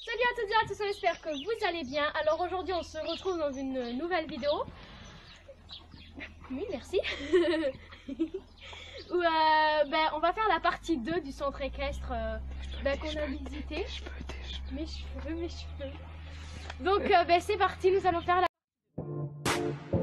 Salut à toutes et à tous, j'espère que vous allez bien. Alors aujourd'hui on se retrouve dans une nouvelle vidéo. Oui, merci. Où on va faire la partie 2 du centre équestre qu'on a visité. Mes cheveux. Donc c'est parti, nous allons faire la...